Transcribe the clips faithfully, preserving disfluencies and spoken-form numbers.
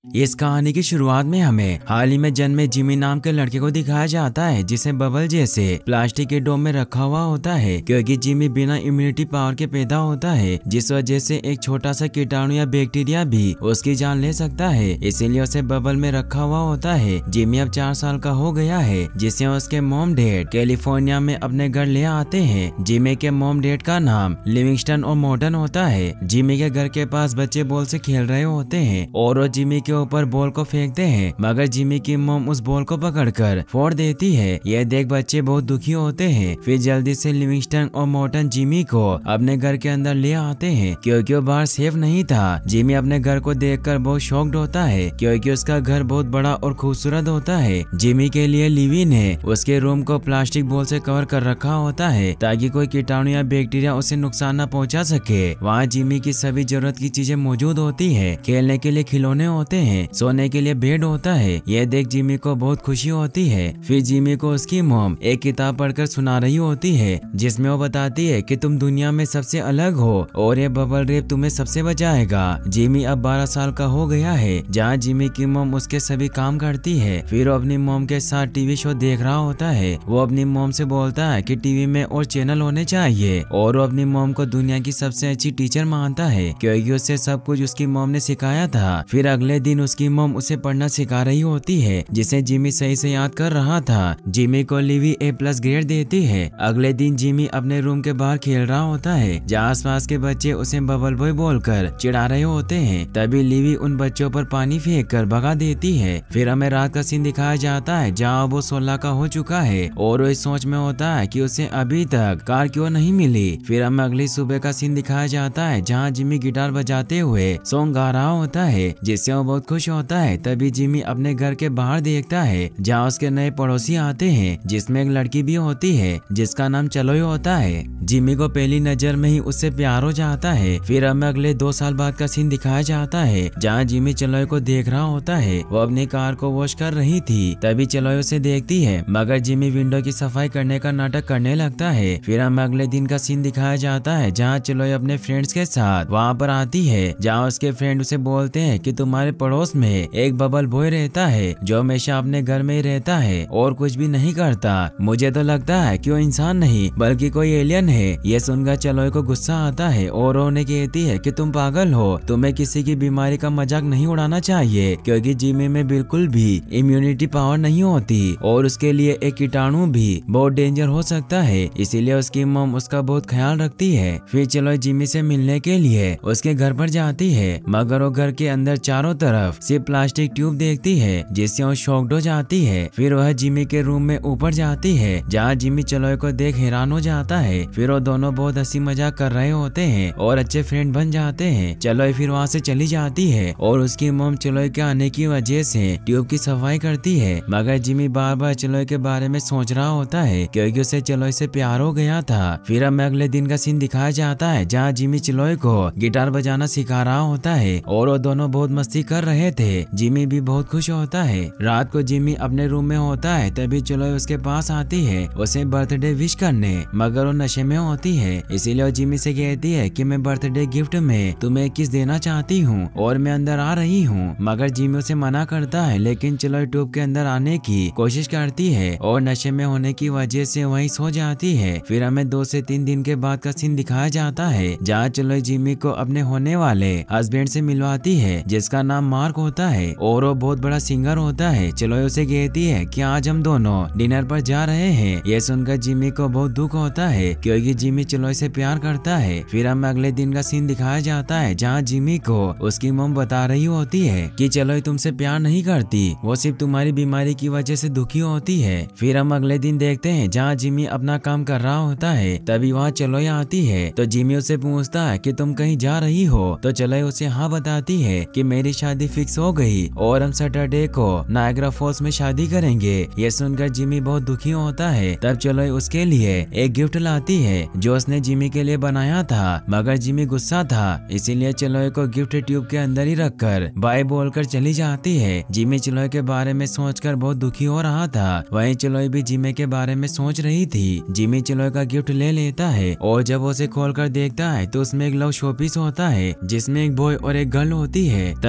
इस कहानी की शुरुआत में हमें हाल ही में जन्मे जिमी नाम के लड़के को दिखाया जाता है, जिसे बबल जैसे प्लास्टिक के डोम में रखा हुआ होता है, क्योंकि जिमी बिना इम्यूनिटी पावर के पैदा होता है, जिस वजह से एक छोटा सा कीटाणु या बैक्टीरिया भी उसकी जान ले सकता है। इसीलिए उसे बबल में रखा हुआ होता है। जिमी अब चार साल का हो गया है, जिसे उसके मॉम डैड कैलिफोर्निया में अपने घर ले आते हैं। जिमी के मॉम डैड का नाम लिविंगस्टन और मॉर्टन होता है। जिमी के घर के पास बच्चे बॉल से खेल रहे होते हैं और वो जिमी के ऊपर बॉल को फेंकते हैं, मगर जिमी की मॉम उस बॉल को पकड़कर फोड़ देती है। यह देख बच्चे बहुत दुखी होते हैं। फिर जल्दी से लिविंगस्टन और मॉर्टन जिमी को अपने घर के अंदर ले आते हैं, क्योंकि वो बाहर सेफ नहीं था। जिमी अपने घर को देखकर बहुत शॉक्ड होता है, क्योंकि उसका घर बहुत बड़ा और खूबसूरत होता है। जिमी के लिए लिवी ने उसके रूम को प्लास्टिक बॉल से कवर कर रखा होता है, ताकि कोई कीटाणु या बैक्टीरिया उसे नुकसान न पहुंचा सके। वहाँ जिमी की सभी जरूरत की चीजें मौजूद होती है। खेलने के लिए खिलौने होते हैं, सोने के लिए बेड होता है। यह देख जिमी को बहुत खुशी होती है। फिर जिमी को उसकी मॉम एक किताब पढ़कर सुना रही होती है, जिसमें वो बताती है कि तुम दुनिया में सबसे अलग हो और ये बबल रैप तुम्हें सबसे बचाएगा। जिमी अब बारह साल का हो गया है, जहाँ जिमी की मॉम उसके सभी काम करती है। फिर वो अपनी मॉम के साथ टीवी शो देख रहा होता है। वो अपनी मॉम से बोलता है कि टीवी में और चैनल होने चाहिए, और वो अपनी मॉम को दुनिया की सबसे अच्छी टीचर मानता है, क्योंकि उससे सब कुछ उसकी मॉम ने सिखाया था। फिर अगले दिन उसकी मॉम उसे पढ़ना सिखा रही होती है, जिसे जिमी सही से याद कर रहा था। जिमी को लिवी ए प्लस ग्रेड देती है। अगले दिन जिमी अपने रूम के बाहर खेल रहा होता है, जहाँ आसपास के बच्चे उसे बबल बॉय बोलकर चिढ़ा रहे होते हैं। तभी लिवी उन बच्चों पर पानी फेंक कर भगा देती है। फिर हमें रात का सीन दिखाया जाता है, जहाँ वो सोलह का हो चुका है और वो इस सोच में होता है कि उसे अभी तक कार क्यों नहीं मिली। फिर हमें अगली सुबह का सीन दिखाया जाता है, जहाँ जिमी गिटार बजाते हुए सॉन्ग गा रहा होता है, जिससे वो बहुत खुश होता है। तभी जिमी अपने घर के बाहर देखता है, जहाँ उसके नए पड़ोसी आते हैं, जिसमें एक लड़की भी होती है जिसका नाम चलोय होता है। जिमी को पहली नजर में ही उससे प्यार हो जाता है। फिर हमें अगले दो साल बाद का सीन दिखाया जाता है, जहाँ जिमी चलोय को देख रहा होता है। वो अपनी कार को वॉश कर रही थी, तभी चलोय उसे देखती है, मगर जिमी विंडो की सफाई करने का नाटक करने लगता है। फिर हमें अगले दिन का सीन दिखाया जाता है, जहाँ चलोय अपने फ्रेंड्स के साथ वहाँ पर आती है, जहाँ उसके फ्रेंड उसे बोलते हैं कि तुम्हारे पड़ोस में एक बबल बॉय रहता है, जो हमेशा अपने घर में ही रहता है और कुछ भी नहीं करता। मुझे तो लगता है कि वो इंसान नहीं बल्कि कोई एलियन है। ये सुनकर चलोय को गुस्सा आता है और वो उन्हें कहती है कि तुम पागल हो, तुम्हें किसी की बीमारी का मजाक नहीं उड़ाना चाहिए, क्योंकि जिमी में बिल्कुल भी इम्यूनिटी पावर नहीं होती और उसके लिए एक कीटाणु भी बहुत डेंजर हो सकता है। इसीलिए उसकी मॉम उसका बहुत ख्याल रखती है। फिर चलोय जिमी से मिलने के लिए उसके घर पर जाती है, मगर वो घर के अंदर चारों तरफ सिर्फ प्लास्टिक ट्यूब देखती है, जिससे वो शॉक्ड हो जाती है। फिर वह जिमी के रूम में ऊपर जाती है, जहाँ जिमी चलोय को देख हैरान हो जाता है। फिर वो दोनों बहुत हंसी मजाक कर रहे होते हैं और अच्छे फ्रेंड बन जाते हैं। चलोय फिर वहाँ से चली जाती है और उसकी मॉम चलोय के आने की वजह से ट्यूब की सफाई करती है, मगर जिमी बार बार चलोय के बारे में सोच रहा होता है, क्योंकि उसे चलोय से प्यार हो गया था। फिर हमें अगले दिन का सीन दिखाया जाता है, जहाँ जिमी चलोय को गिटार बजाना सिखा रहा होता है और वो दोनों बहुत मस्ती कर रहे थे। जिमी भी बहुत खुश होता है। रात को जिमी अपने रूम में होता है, तभी चलोय उसके पास आती है उसे बर्थडे विश करने, मगर वो नशे में होती है। इसीलिए वो जिमी से कहती है कि मैं बर्थडे गिफ्ट में तुम्हें किस देना चाहती हूँ और मैं अंदर आ रही हूँ, मगर जिमी उसे मना करता है। लेकिन चलोय ट्यूब के अंदर आने की कोशिश करती है और नशे में होने की वजह से वहीं सो जाती है। फिर हमें दो से तीन दिन के बाद का सीन दिखाया जाता है, जहाँ चलोय जिमी को अपने होने वाले हस्बैंड से मिलवाती है, जिसका नाम मार्क होता है और वो बहुत बड़ा सिंगर होता है। चलोय उसे कहती है कि आज हम दोनों डिनर पर जा रहे हैं। ये सुनकर जिमी को बहुत दुख होता है, क्योंकि जिमी चलोय से प्यार करता है। फिर हमें अगले दिन का सीन दिखाया जाता है, जहाँ जिमी को उसकी मॉम बता रही होती है कि चलोय तुमसे प्यार नहीं करती, वो सिर्फ तुम्हारी बीमारी की वजह से दुखी होती है। फिर हम अगले दिन देखते हैं, जहाँ जिमी अपना काम कर रहा होता है, तभी वहाँ चलोय आती है। तो जिमी उससे पूछता है कि तुम कहीं जा रही हो, तो चलोय उसे हाँ बताती है कि मेरी शादी फिक्स हो गई और हम सैटरडे को नायग्रा फॉल्स में शादी करेंगे। ये सुनकर जिमी बहुत दुखी होता है। तब चलोय उसके लिए एक गिफ्ट लाती है, जो उसने जिमी के लिए बनाया था, मगर जिमी गुस्सा था, इसीलिए चलोय को गिफ्ट ट्यूब के अंदर ही रखकर बाय बोलकर चली जाती है। जिमी चलोय के बारे में सोचकर बहुत दुखी हो रहा था, वहीं चलोय भी जिमी के बारे में सोच रही थी। जिमी चलोय का गिफ्ट ले लेता है और जब उसे खोलकर देखता है तो उसमें एक लव शोपीस होता है, जिसमें एक बॉय और एक गर्ल होती है। तब जिमी भी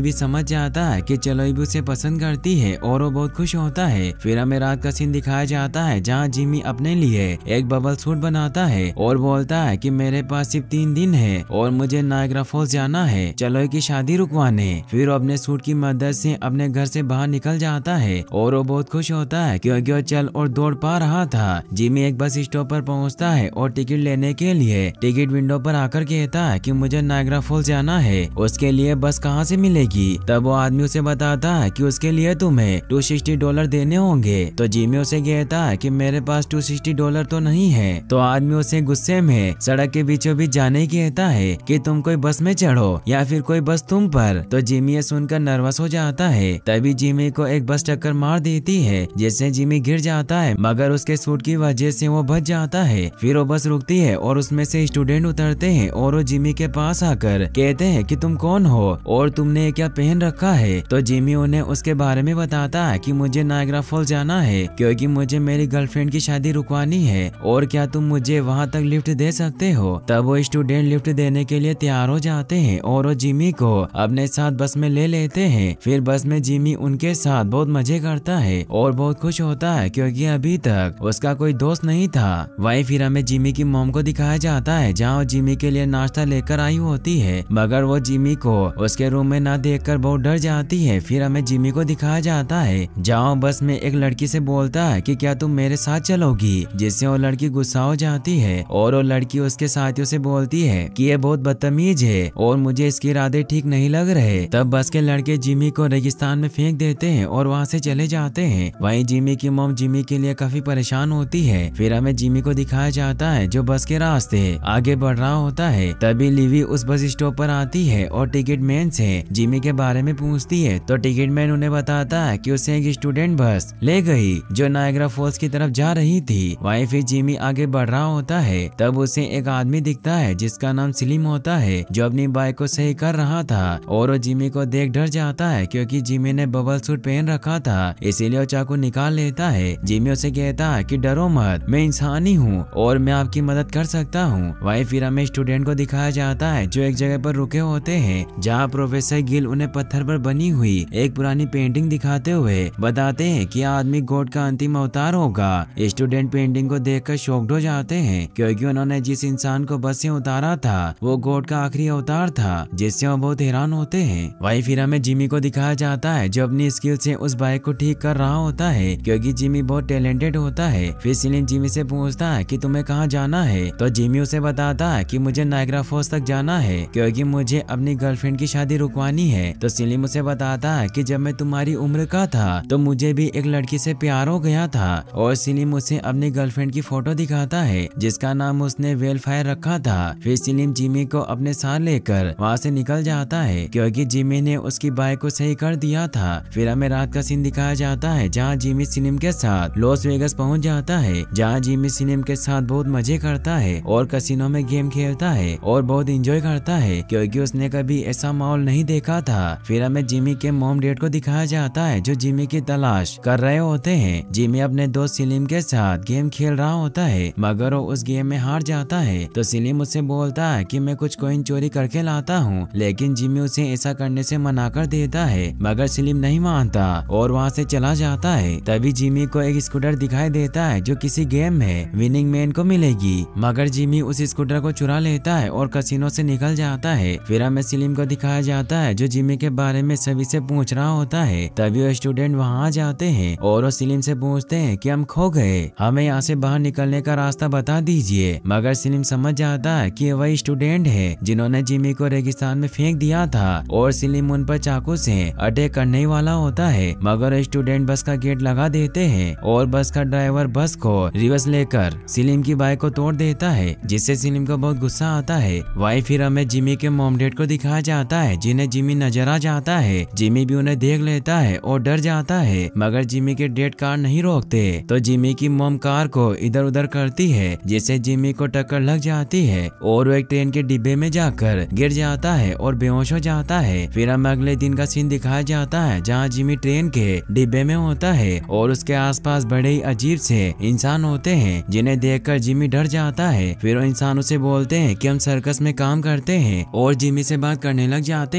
भी समझ जाता है कि चलोई भी उसे पसंद करती है और वो बहुत खुश होता है। फिर हमें रात का सीन दिखाया जाता है जहाँ जिमी अपने लिए एक बबल सूट बनाता है और बोलता है कि मेरे पास सिर्फ तीन दिन है और मुझे नायग्रा फॉल्स जाना है चलोई की शादी रुकवाने। फिर वो अपने सूट की मदद से अपने घर से बाहर निकल जाता है और वो बहुत खुश होता है क्योंकि वो चल और दौड़ पा रहा था। जिमी एक बस स्टॉप पर पहुंचता है और टिकट लेने के लिए टिकट विंडो पर आकर कहता है कि मुझे नायग्रा फॉल्स जाना है, उसके लिए बस कहाँ से मिलेगी। तब वो आदमी उसे बताता है कि उसके लिए तुम्हें दो सौ साठ डॉलर देने होंगे। तो जिमी उसे कहता है कि मेरे पास दो सौ साठ डॉलर तो नहीं है। तो आदमी उसे गुस्से में सड़क के बीचों बीच जाने कहता है कि तुम कोई बस में चढ़ो या फिर कोई बस तुम पर। तो जिमी ये सुनकर नर्वस हो जाता है। तभी जिमी को एक बस टक्कर मार देती है जिससे जिमी गिर जाता है, मगर उसके सूट की वजह से वो बच जाता है। फिर वो बस रुकती है और उसमें से स्टूडेंट उतरते हैं और वो जिमी के पास आकर कहते हैं कि तुम कौन हो और तुमने क्या पहन रखा है। तो जिमी उन्हें उसके बारे में बताता है कि मुझे नायग्रा फॉल्स जाना है क्योंकि मुझे मेरी गर्लफ्रेंड की शादी रुकवानी है और क्या तुम मुझे वहां तक लिफ्ट दे सकते हो। तब वो स्टूडेंट लिफ्ट देने के लिए तैयार हो जाते हैं और वो जिमी को अपने साथ बस में ले लेते हैं। फिर बस में जिमी उनके साथ बहुत मजे करता है और बहुत खुश होता है क्योंकि अभी तक उसका कोई दोस्त नहीं था। वहीं फिर हमें जिमी की मॉम को दिखाया जाता है जहाँ वो जिमी के लिए नाश्ता लेकर आई होती है, मगर वो जिमी को उसके रूम में ना देखकर बहुत डर जाती है। फिर हमें जिमी को दिखाया जाता है जहाँ बस में एक लड़की से बोलता है कि क्या तुम मेरे साथ चलोगी, जिससे वो लड़की गुस्सा हो जाती है और वो लड़की उसके साथियों से बोलती है कि ये बहुत बदतमीज है और मुझे इसके इरादे ठीक नहीं लग रहे। तब बस के लड़के जिमी को रेगिस्तान में फेंक देते हैं और वहाँ से चले जाते हैं। वहीं जिमी की मॉम जिमी के लिए काफी परेशान होती है। फिर हमें जिमी को दिखाया जाता है जो बस के रास्ते आगे बढ़ रहा होता है। तभी लिवी उस बस स्टॉप पर आती है और टिकट मैन से जिमी के बारे में पूछती है। तो टिकट मैन उन्हें बताता है कि उसे एक स्टूडेंट बस ले गई जो नायग्रा फॉल्स की तरफ जा रही थी। वहीं फिर जिमी आगे बढ़ रहा होता है। तब उसे एक आदमी दिखता है जिसका नाम सलीम होता है जो अपनी बाइक को सही कर रहा था और वो जिमी को देख डर जाता है क्योंकि जिमी ने बबल सूट पहन रखा था, इसीलिए वो चाकू निकाल लेता है। जिमी उसे कहता है कि डरो मत, मैं इंसान ही हूँ और मैं आपकी मदद कर सकता हूँ। वहीं फिर हमें स्टूडेंट को दिखाया जाता है जो एक जगह पर रुके होते हैं जहाँ प्रोफेसर गिल उन्हें पत्थर पर बनी हुई एक पुरानी पेंटिंग दिखाते हुए बताते हैं कि आदमी गॉड का अंतिम अवतार होगा। स्टूडेंट पेंटिंग को देखकर शॉक्ड हो जाते हैं क्योंकि उन्होंने जिस इंसान को बस से उतारा था वो गॉड का आखिरी अवतार था, जिससे वो बहुत हैरान होते हैं। वहीं फिर हमें जिमी को दिखाया जाता है जो अपनी स्किल से उस बाइक को ठीक कर रहा होता है क्योंकि जिमी बहुत टैलेंटेड होता है। फिर सलीम जिमी से पूछता है कि तुम्हें कहाँ जाना है। तो जिमी उसे बताता है कि मुझे नायग्रा फॉल्स तक जाना है क्योंकि मुझे अपनी गर्लफ्रेंड की शादी रुकवानी है। तो सलीम उसे बताता है कि जब मैं तुम्हारी उम्र का था तो मुझे भी एक लड़की से प्यार हो गया था और सलीम उसे अपनी गर्लफ्रेंड की फोटो दिखाता है जिसका नाम उसने वेलफायर रखा था। फिर सलीम जिमी को अपने साथ लेकर वहाँ से निकल जाता है क्योंकि जिमी ने उसकी बाइक को सही कर दिया था। फिर हमें रात का सीन दिखाया जाता है जहाँ जिमी सलीम के साथ लॉस वेगस पहुँच जाता है जहाँ जिमी सलीम के साथ बहुत मजे करता है और कसिनो में गेम खेलता है और बहुत इंजॉय करता है क्योंकि उसने कभी ऐसा माहौल नहीं देखा था। फिर हमें जिमी के मॉम डैड को दिखाया जाता है जो जिमी की तलाश कर रहे होते हैं। जिमी अपने दोस्त सलीम के साथ गेम खेल रहा होता है मगर वो उस गेम में हार जाता है। तो सलीम उससे बोलता है कि मैं कुछ कॉइन चोरी करके लाता हूँ, लेकिन जिमी उसे ऐसा करने से मना कर देता है मगर सलीम नहीं मानता और वहाँ से चला जाता है। तभी जिमी को एक स्कूटर दिखाई देता है जो किसी गेम में विनिंग मैन को मिलेगी, मगर जिमी उस स्कूटर को चुरा लेता है और कसिनो से निकल जाता है। फिर हमें सलीम को दिखाया जाता है जो जिमी के बारे में सभी से पूछ रहा होता है। तभी वो स्टूडेंट वहाँ आ जाते हैं और वो सलीम से पूछते हैं कि हम खो गए, हमें यहाँ से बाहर निकलने का रास्ता बता दीजिए। मगर सलीम समझ जाता है कि वही स्टूडेंट है जिन्होंने जिमी को रेगिस्तान में फेंक दिया था और सलीम उन पर चाकू से अटैक करने वाला होता है, मगर स्टूडेंट बस का गेट लगा देते हैं और बस का ड्राइवर बस को रिवर्स लेकर सलीम की बाइक को तोड़ देता है जिससे सलीम को बहुत गुस्सा आता है। वहीं फिर हमें जिमी के मॉम डैड को दिखाया जाता है जिन्हें जिमी नजर आ जाता है। जिमी भी उन्हें देख लेता है और डर जाता है मगर जिमी के डैड कार नहीं रोकते। तो जिमी की मॉम कार को इधर उधर करती है जिससे जिमी को टक्कर लग जाती है और वो एक ट्रेन के डिब्बे में जाकर गिर जाता है और बेहोश हो जाता है। फिर हमें अगले दिन का सीन दिखाया जाता है जहाँ जिमी ट्रेन के डिब्बे में होता है और उसके आसपास बड़े ही अजीब से इंसान होते हैं जिन्हें देखकर जिमी डर जाता है। फिर वो इंसान उसे बोलते हैं कि हम सर्कस में काम करते हैं और जिमी से बात करने लग जाते हैं। तभी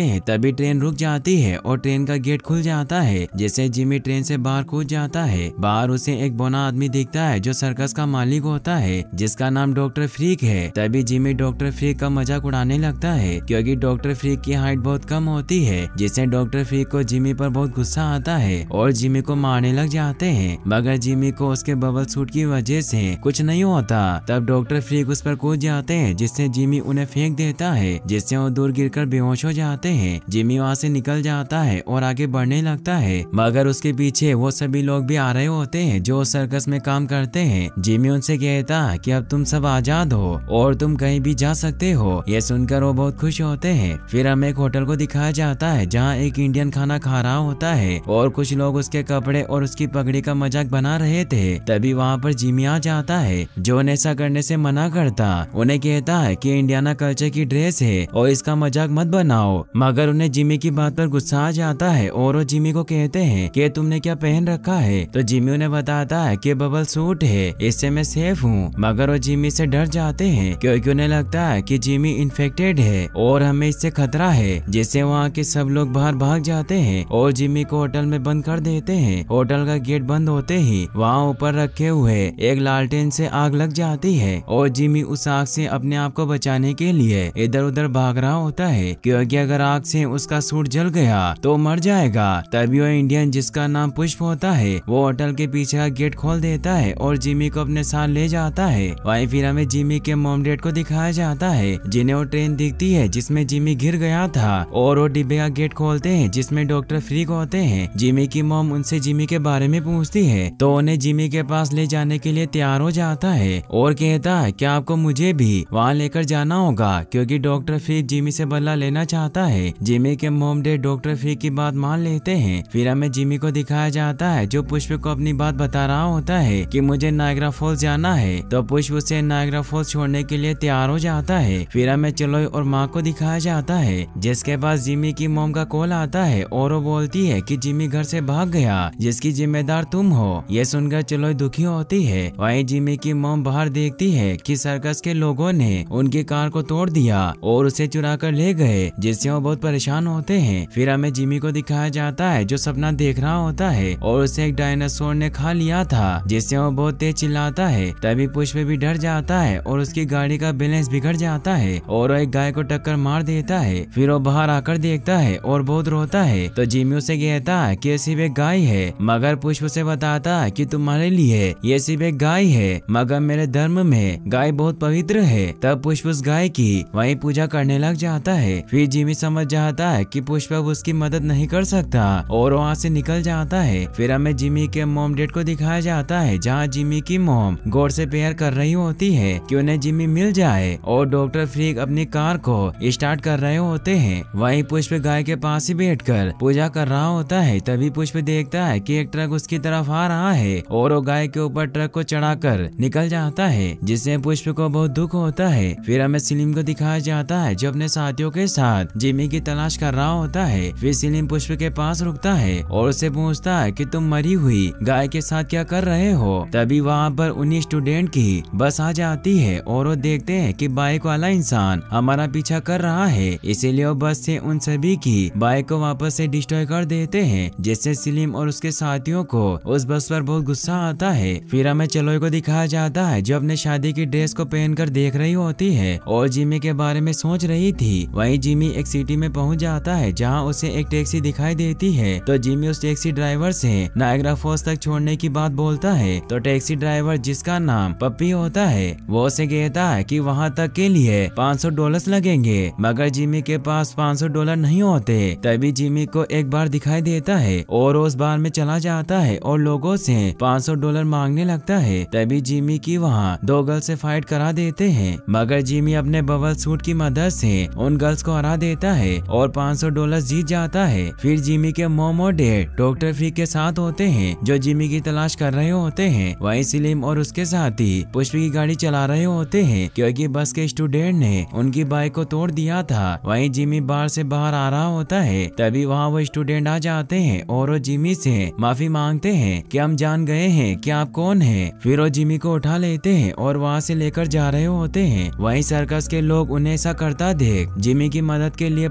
तभी ट्रेन रुक जाती है और ट्रेन का गेट खुल जाता है, जिससे जिमी ट्रेन से बाहर कूद जाता है। बाहर उसे एक बौना आदमी दिखता है जो सर्कस का मालिक होता है, जिसका नाम डॉक्टर फ्रीक है। तभी जिमी डॉक्टर फ्रीक का मजाक उड़ाने लगता है, क्योंकि डॉक्टर फ्रीक की हाइट बहुत कम होती है, जिससे डॉक्टर फ्रीक को जिमी पर बहुत गुस्सा आता है और जिमी को मारने लग जाते हैं। मगर जिमी को उसके बबल सूट की वजह से कुछ नहीं होता। तब डॉक्टर फ्रीक उस पर कूद जाते हैं, जिससे जिमी उन्हें फेंक देता है, जिससे वो दूर गिरकर बेहोश हो जाते हैं। जिमी वहाँ से निकल जाता है और आगे बढ़ने लगता है, मगर उसके पीछे वो सभी लोग भी आ रहे होते हैं जो सर्कस में काम करते हैं। जिमी उनसे कहता है कि अब तुम सब आजाद हो और तुम कहीं भी जा सकते हो। ये सुनकर वो बहुत खुश होते हैं। फिर हमें एक होटल को दिखाया जाता है जहाँ एक इंडियन खाना खा रहा होता है और कुछ लोग उसके कपड़े और उसकी पगड़ी का मजाक बना रहे थे। तभी वहाँ पर जिमी आ जाता है, जो उन्हें ऐसा करने से मना करता। उन्हें कहता है कि इंडियाना कल्चर की ड्रेस है और इसका मजाक मत बनाओ। मगर उन्हें जिमी की बात पर गुस्सा आ जाता है और वो जिमी को कहते हैं कि तुमने क्या पहन रखा है। तो जिमी उन्हें बताता है कि बबल सूट है, इससे मैं सेफ हूँ। मगर वो जिमी से डर जाते हैं, क्योंकि उन्हें लगता है कि जिमी इन्फेक्टेड है और हमें इससे खतरा है, जिससे वहाँ के सब लोग बाहर भाग जाते हैं और जिमी को होटल में बंद कर देते हैं। होटल का गेट बंद होते ही वहाँ ऊपर रखे हुए एक लालटेन से आग लग जाती है और जिमी उस आग से अपने आप को बचाने के लिए इधर उधर भाग रहा होता है, क्योंकि अगर आग से उसका सूट जल गया तो मर जाएगा। तभी वो इंडियन जिसका नाम पुष्प होता है वो होटल के पीछे का गेट खोल देता है और जिमी को अपने साथ ले जाता है। वहीं फिर हमें जिमी के मॉम डैड को दिखाया जाता है, जिन्हें वो ट्रेन दिखती है जिसमें जिमी गिर गया था और वो डिब्बे का गेट खोलते हैं जिसमें डॉक्टर फ्रीक होते हैं। जिमी की मॉम उनसे जिमी के बारे में पूछती है तो उन्हें जिमी के पास ले जाने के लिए तैयार हो जाता है और कहता है कि आपको मुझे भी वहाँ लेकर जाना होगा, क्योंकि डॉक्टर फ्रीक जिमी से बदला लेना चाहता है। जिमी के मॉम डैड डॉक्टर फ्रीक की बात मान लेते हैं। फिर हमें जिमी को दिखाया जाता है जो पुष्प को अपनी बात बता रहा होता है कि मुझे नायग्रा फॉल्स जाना है। तो पुष्प उसे नायग्रा फॉल्स छोड़ने के लिए तैयार हो जाता है। फिर हमें चलोई और माँ को दिखाया जाता है, जिसके पास जिमी की मॉम का कॉल आता है और वो बोलती है कि जिमी घर से भाग गया, जिसकी जिम्मेदार तुम हो। ये सुनकर चलोई दुखी होती है। वहीं जिमी की मॉम बाहर देखती है कि सर्कस के लोगों ने उनकी कार को तोड़ दिया और उसे चुरा कर ले गए, जिससे वो बहुत परेशान होते हैं। फिर हमें जिमी को दिखाया जाता है जो सपना देख रहा होता है और उसे एक डायनासोर ने खा लिया था, जिससे वो बहुत तेज चिल्लाता है। तभी पुष्प भी डर जाता है और उसकी गाड़ी का बैलेंस बिगड़ जाता है और वो एक गाय को टक्कर मार देता है। फिर वो बाहर आकर देखता है और बहुत रोता है। तो जिमी उसे कहता है कि सिर्फ एक गाय है, मगर पुष्प उसे बताता है कि तुम्हारे लिए ये सिर्फ एक गाय है, मगर मेरे धर्म में गाय बहुत पवित्र है। तब पुष्प उस गाय की वहीं पूजा करने लग जाता है। फिर जिमी समझ जाता है कि पुष्प अब उसकी मदद नहीं कर सकता और वहाँ से निकल जाता है। फिर हमें जिमी के मॉम डैड को दिखाया जाता है, जहाँ जिमी की मॉम गॉड से प्रेयर कर रही होती है कि उन्हें जिमी मिल जाए और डॉक्टर फ्रीक अपनी कार को स्टार्ट कर रहे होते हैं। वहीं पुष्प गाय के पास ही बैठकर पूजा कर रहा होता है। तभी पुष्प देखता है कि एक ट्रक उसकी तरफ आ रहा है और वो गाय के ऊपर ट्रक को चढ़ाकर निकल जाता है, जिससे पुष्प को बहुत दुख होता है। फिर हमें सलीम को दिखाया जाता है जो अपने साथियों के साथ जिमी की तलाश कर रहा होता है। फिर सलीम पुष्प के पास रुकता है और उससे पूछता है कि तुम मरी हुई गाय के साथ क्या कर रहे हो। तभी वहाँ पर उन्हीं स्टूडेंट की बस आ जाती है और वो देखते हैं कि बाइक वाला इंसान हमारा पीछा कर रहा है, इसीलिए वो बस से उन सभी की बाइक को वापस से डिस्ट्रॉय कर देते हैं, जिससे सलीम और उसके साथियों को उस बस पर बहुत गुस्सा आता है। फिर हमें चलोई को दिखाया जाता है जो अपने शादी की ड्रेस को पहनकर देख रही होती है और जिमी के बारे में सोच रही थी। वहीं जिमी एक सिटी में पहुंच जाता है जहां उसे एक टैक्सी दिखाई देती है। तो जिमी उस टैक्सी ड्राइवर से नायग्रा फॉल्स तक छोड़ने की बात बोलता है। तो टैक्सी ड्राइवर जिसका नाम पप्पी होता है वो उसे कहता है कि वहां तक के लिए पाँच सौ डॉलर लगेंगे, मगर जिमी के पास पाँच सौ डॉलर नहीं होते। तभी जिमी को एक बार दिखाई देता है और उस बार में चला जाता है और लोगों से पाँच सौ डॉलर मांगने लगता है। तभी जिमी की वहाँ दो गर्ल से फाइट करा देते हैं, मगर जिमी अपने बबल सूट की मदद से उन गर्ल्स को हरा देता है और पाँच सौ डॉलर जीत जाता है। फिर जिमी के मॉम और डैड डॉक्टर फ्रीक के साथ होते हैं जो जिमी की तलाश कर रहे होते हैं। वहीं सलीम और उसके साथी पुष्प की गाड़ी चला रहे होते हैं, क्योंकि बस के स्टूडेंट ने उनकी बाइक को तोड़ दिया था। वहीं जिमी बाहर से बाहर आ रहा होता है। तभी वहाँ वो स्टूडेंट आ जाते हैं और वो जिमी से माफी मांगते हैं कि हम जान गए हैं कि आप कौन हैं। फिर वो जिमी को उठा लेते हैं और वहाँ से लेकर जा रहे होते हैं। वहीं सर्कस के लोग उन्हें ऐसा करता देख जिमी की मदद के लिए प्लान बना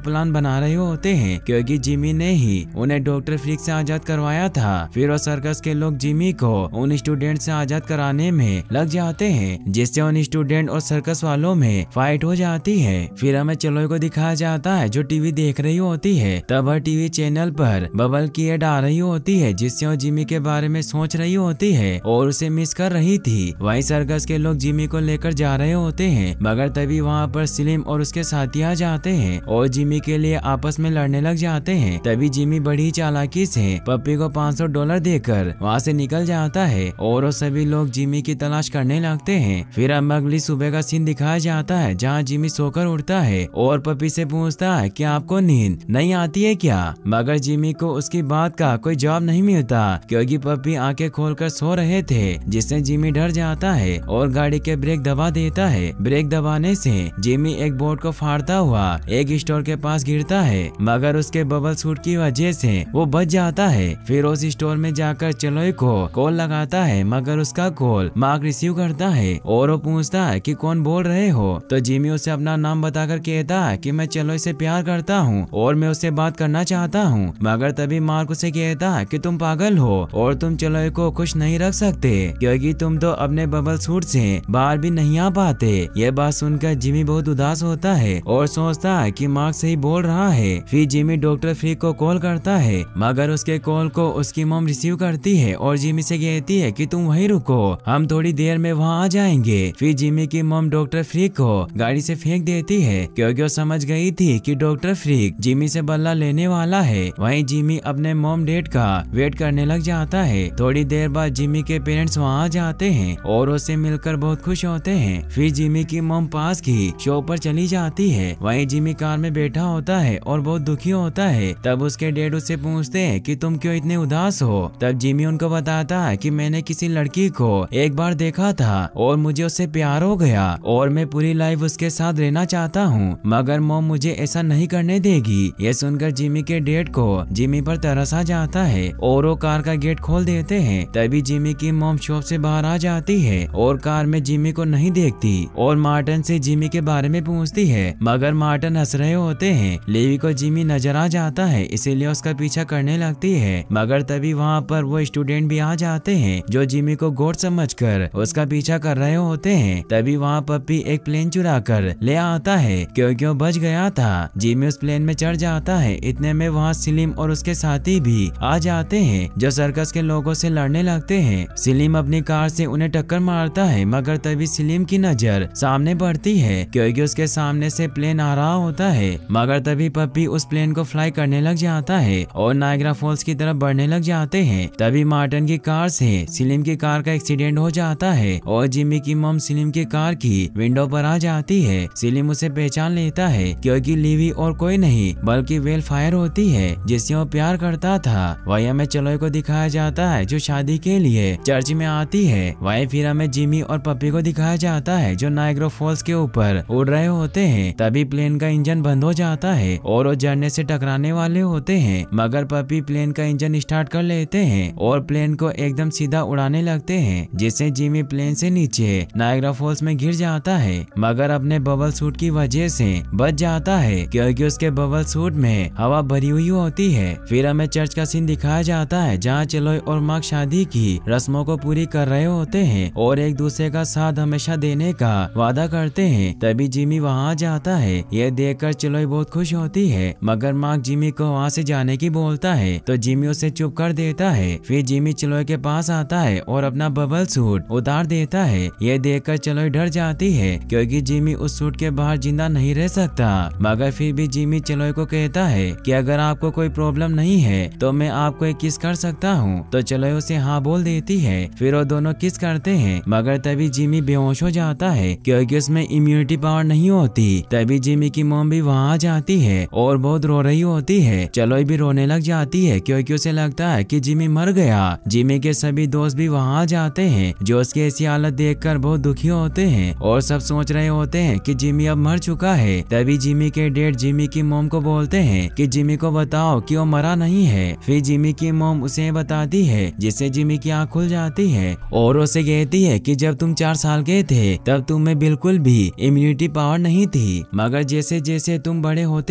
मना रहे होते हैं क्योंकि जिमी ने ही उन्हें डॉक्टर फ्रीक से आजाद करवाया था। फिर वो सर्कस के लोग जिमी को उन स्टूडेंट से आजाद कराने में लग जाते हैं, जिससे उन स्टूडेंट और सर्कस वालों में फाइट हो जाती है। फिर हमें चलोय को दिखाया जाता है जो टीवी देख रही होती है। तब हर टीवी चैनल पर बबल की एड आ रही होती है, जिससे वो जिमी के बारे में सोच रही होती है और उसे मिस कर रही थी। वहीं सर्कस के लोग जिमी को लेकर जा रहे होते हैं, मगर तभी वहाँ पर स्लिम और उसके साथी आ जाते हैं और जिमी के लिए आपस में लड़ने लग जाते हैं। तभी जिमी बड़ी चालाकी से पप्पी को पाँच सौ डॉलर देकर वहाँ से निकल जाता है और वो सभी लोग जिमी की तलाश करने लगते हैं। फिर अब अगली सुबह का सीन दिखाया जाता है जहाँ जिमी सोकर उठता है और पप्पी से पूछता है कि आपको नींद नहीं आती है क्या, मगर जिमी को उसकी बात का कोई जवाब नहीं मिलता क्योंकि पप्पी आंखें खोलकर सो रहे थे, जिससे जिमी डर जाता है और गाड़ी के ब्रेक दबा देता है। ब्रेक दबाने से जिमी एक बोर्ड को फाड़ता हुआ एक स्टोर के पास गिरता है, मगर उसके बबल सूट की वजह से वो बच जाता है। फिर उस स्टोर में जाकर चलोय को कॉल लगाता है, मगर उसका कॉल मार्क रिसीव करता है और वो पूछता है कि कौन बोल रहे हो। तो जिमी उसे अपना नाम बताकर कहता है कि मैं चलोय से प्यार करता हूँ और मैं उससे बात करना चाहता हूँ, मगर तभी मार्क उसे कहता है कि तुम पागल हो और तुम चलोय को खुश नहीं रख सकते क्योंकि तुम तो अपने बबल सूट से बाहर भी नहीं आ पाते। ये बात सुनकर जिमी बहुत उदास होता है और सोचता है कि मार्क सही बोल रहा है। फिर जिमी डॉक्टर फ्रीक को कॉल करता है, मगर उसके कॉल को उसकी मॉम रिसीव करती है और जिमी से कहती है कि तुम वहीं रुको, हम थोड़ी देर में वहाँ आ जाएंगे। फिर जिमी की मॉम डॉक्टर फ्रीक को गाड़ी से फेंक देती है क्योंकि वो समझ गई थी कि डॉक्टर फ्रीक जिमी से बदला लेने वाला है। वहीं जिमी अपने मॉम डैड का वेट करने लग जाता है। थोड़ी देर बाद जिमी के पेरेंट्स वहाँ आ जाते हैं और उससे मिलकर बहुत खुश होते हैं। फिर जिमी की मॉम पास की शॉप पर चली जाती है। वहीं जिमी कार में बैठा होता है और बहुत दुखी होता है। तब उसके डैड उससे पूछते हैं कि तुम क्यों इतने उदास हो। तब जिमी उनको बताता है कि मैंने किसी लड़की को एक बार देखा था और मुझे उससे प्यार हो गया और मैं पूरी लाइफ उसके साथ रहना चाहता हूँ, मगर मॉम मुझे ऐसा नहीं करने देगी। ये सुनकर जिमी के डैड को जिमी पर तरस आ जाता है और वो कार का गेट खोल देते हैं। तभी जिमी की मॉम शॉप से बाहर आ जाती है और कार में जिमी को नहीं देखती और मार्टन से जिमी के बारे में पूछती है, मगर मार्टन हंस रहे होते हैं। लेवी को जिमी नजर आ जाता है, इसीलिए उसका पीछा करने लगती है, मगर तभी वहाँ पर वो स्टूडेंट भी आ जाते हैं जो जिमी को गोट समझकर उसका पीछा कर रहे होते हैं। तभी वहाँ पप्पी एक प्लेन चुरा कर ले आता है क्योंकि वो बच गया था। जिमी उस प्लेन में चढ़ जाता है। इतने में वहाँ सलीम और उसके साथी भी आ जाते हैं जो सर्कस के लोगों से लड़ने लगते हैं। सलीम अपनी कार से उन्हें टक्कर मारता है, मगर तभी सलीम की नजर सामने पड़ती है क्योंकि उसके सामने से प्लेन आ रहा होता है, मगर तभी पप्पी उस प्लेन को फ्लाई करने लग जाता है और नायग्रा फॉल्स की तरफ बढ़ने लग जाते हैं। तभी मार्टन की कार से सलीम की कार का एक्सीडेंट हो जाता है और जिमी की मॉम सलीम की कार की विंडो पर आ जाती है। सलीम उसे पहचान लेता है क्योंकि लीवी और कोई नहीं बल्कि वेल फायर होती है जिससे वो प्यार करता था। वही हमें चलोय को दिखाया जाता है जो शादी के लिए चर्च में आती है। वही फिर हमें जिमी और पप्पी को दिखाया जाता है जो नायग्रा फॉल्स के ऊपर उड़ रहे होते हैं। तभी प्लेन का इंजन बंद हो जाता है और वो झरने से टकराने वाले होते हैं, मगर पप्पी प्लेन का इंजन स्टार्ट कर लेते हैं और प्लेन को एकदम सीधा उड़ाने लगते हैं, जिससे जिमी प्लेन से नीचे नायग्रा फॉल्स में गिर जाता है, मगर अपने बबल सूट की वजह से बच जाता है क्योंकि उसके बबल सूट में हवा भरी हुई होती है। फिर हमें चर्च का सीन दिखाया जाता है जहाँ चलोय और मार्क शादी की रस्मों को पूरी कर रहे होते हैं और एक दूसरे का साथ हमेशा देने का वादा करते हैं। तभी जिमी वहाँ जाता है। यह देखकर चलोय बहुत खुश होती है, मगर मार्क जिमी को वहाँ से जाने की बोलता है तो जिमी उसे चुप कर देता है। फिर जिमी चलोय के पास आता है और अपना बबल सूट उतार देता है। यह देखकर चलोय डर जाती है क्योंकि जिमी उस सूट के बाहर जिंदा नहीं रह सकता, मगर फिर भी जिमी चलोय को कहता है कि अगर आपको कोई प्रॉब्लम नहीं है तो मैं आपको एक किस कर सकता हूँ। तो चलोय उसे हाँ बोल देती है। फिर वो दोनों किस करते हैं, मगर तभी जिमी बेहोश हो जाता है क्योंकि उसमें इम्यूनिटी पावर नहीं होती। तभी जिमी की मॉम भी वहाँ आ जाती है और बहुत रो रही होती है। चलोय भी रोने लग जाती है क्योंकि उसे लगता है कि जिमी मर गया। जिमी के सभी दोस्त भी वहाँ आ जाते हैं जो उसकी ऐसी हालत देखकर बहुत दुखी होते हैं और सब सोच रहे होते हैं कि जिमी अब मर चुका है। तभी जिमी के डैड जिमी की मॉम को बोलते हैं कि जिमी को बताओ कि वो मरा नहीं है। फिर जिमी की मॉम उसे बताती है, जिससे जिमी की आँख खुल जाती है और उसे कहती है कि जब तुम चार साल के थे तब तुम्हें बिल्कुल भी इम्यूनिटी पावर नहीं थी, मगर जैसे जैसे तुम बड़े होते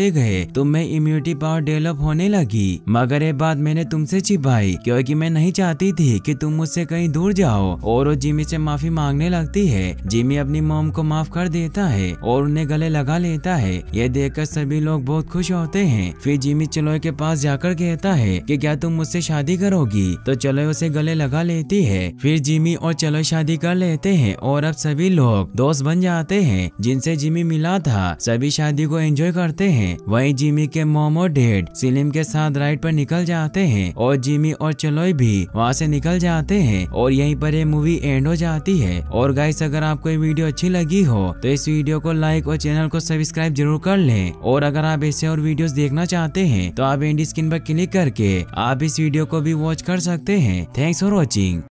होते गए तुम में इम्यूनिटी पावर डेवलप होने लगी, मगर ये बात मैंने तुमसे छिपाई क्योंकि मैं नहीं चाहती थी कि तुम मुझसे कहीं दूर जाओ। और वो जिमी से माफी मांगने लगती है। जिमी अपनी मॉम को माफ कर देता है और उन्हें गले लगा लेता है। ये देखकर सभी लोग बहुत खुश होते हैं। फिर जिमी चलोय के पास जाकर कहता है कि क्या तुम मुझसे शादी करोगी, तो चलोय उसे गले लगा लेती है। फिर जिमी और चलोय शादी कर लेते हैं और अब सभी लोग दोस्त बन जाते हैं जिनसे जिमी मिला था। सभी शादी को एंजॉय करते हैं। वहीं जिमी के मॉम और डैड सेलिम के साथ राइड पर निकल जाते हैं और जिमी और चलोय भी वहाँ से निकल जाते हैं और यहीं पर ये मूवी एंड हो जाती है। और गाइस, अगर आपको ये वीडियो अच्छी लगी हो तो इस वीडियो को लाइक और चैनल को सब्सक्राइब जरूर कर लें। और अगर आप ऐसे और वीडियोस देखना चाहते हैं तो आप एंड स्क्रीन पर क्लिक करके आप इस वीडियो को भी वॉच कर सकते हैं। Thanks for watching.